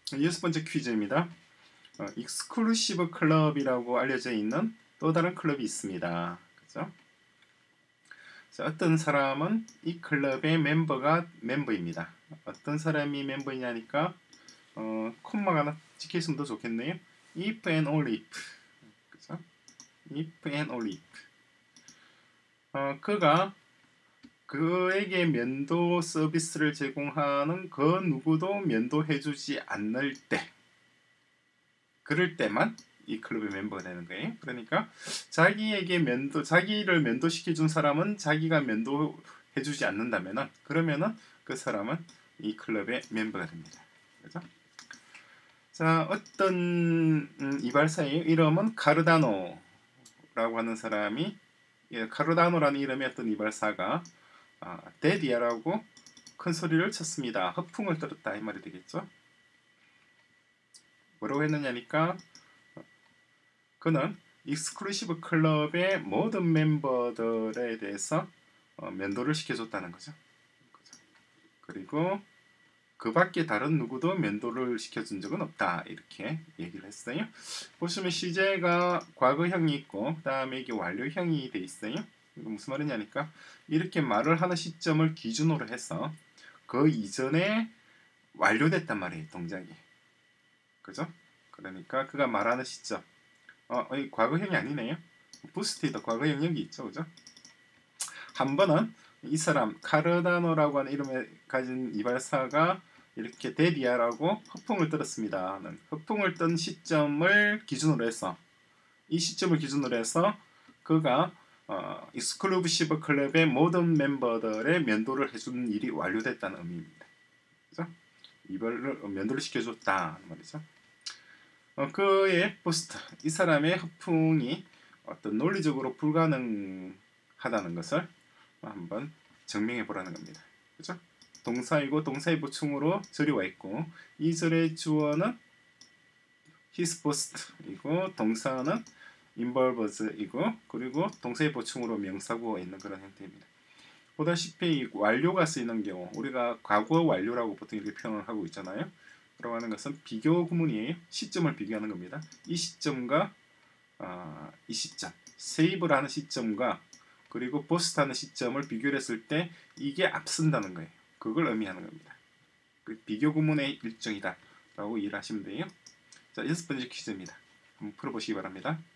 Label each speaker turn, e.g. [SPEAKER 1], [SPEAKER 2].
[SPEAKER 1] 여섯 번째 퀴즈입니다. 익스클루시브 클럽이라고 알려져 있는 또 다른 클럽이 있습니다. 그죠? 자, 어떤 사람은 이 클럽의 멤버입니다. 어떤 사람이 멤버이냐니까 콤마가 하나 찍혀 있으면 더 좋겠네요. If and only if. 그죠? If and only if. 그가 그에게 면도 서비스를 제공하는 그 누구도 면도해주지 않을 때, 그럴 때만 이 클럽의 멤버가 되는 거예요. 그러니까 자기를 면도시켜준 사람은 자기가 면도해주지 않는다면은, 그러면은 그 사람은 이 클럽의 멤버가 됩니다. 그죠? 자, 어떤 이발사예요. 이름은 카르다노라고 하는 사람이, 카르다노라는 이름의 어떤 이발사가 데디아라고 큰 소리를 쳤습니다. 허풍을 떨었다 이 말이 되겠죠. 뭐라고 했느냐니까 그는 익스클루시브 클럽의 모든 멤버들에 대해서 면도를 시켜줬다는 거죠. 그리고 그 밖에 다른 누구도 면도를 시켜준 적은 없다 이렇게 얘기를 했어요. 보시면 시제가 과거형이 있고 그 다음에 이게 완료형이 돼 있어요. 이거 무슨 말이냐니까 이렇게 말을 하는 시점을 기준으로 해서 그 이전에 완료됐단 말이에요. 동작이. 그죠? 그러니까 그가 말하는 시점 이 과거형이 아니네요. 부스티더 과거형 여기 있죠. 그죠? 한 번은 이 사람 카르다노라고 하는 이름을 가진 이발사가 이렇게 데디아라고 허풍을 떨었습니다. 허풍을 떤 시점을 기준으로 해서 이 시점을 기준으로 해서 그가 익스클루시브 클럽의 모든 멤버들의 면도를 해주는 일이 완료됐다는 의미입니다. 그죠? 이별을 면도를 시켜줬다 말이죠. 그의 포스트, 이 사람의 허풍이 어떤 논리적으로 불가능하다는 것을 한번 증명해 보라는 겁니다. 그죠? 동사이고 동사의 보충으로 절이 와 있고 이 절의 주어는 his post이고 동사는 involves이고 그리고 동사의 보충으로 명사구가 있는 그런 형태입니다. 보다시피 완료가 쓰이는 경우 우리가 과거 완료라고 보통 이렇게 표현을 하고 있잖아요. 라고 하는 것은 비교 구문이에요. 시점을 비교하는 겁니다. 이 시점과 이 시점, 세이브를 하는 시점과 그리고 포스트하는 시점을 비교를 했을 때 이게 앞선다는 거예요. 그걸 의미하는 겁니다. 그 비교 구문의 일종이다 라고 이해를 하시면 돼요. 자, 여섯 번째 퀴즈입니다. 한번 풀어보시기 바랍니다.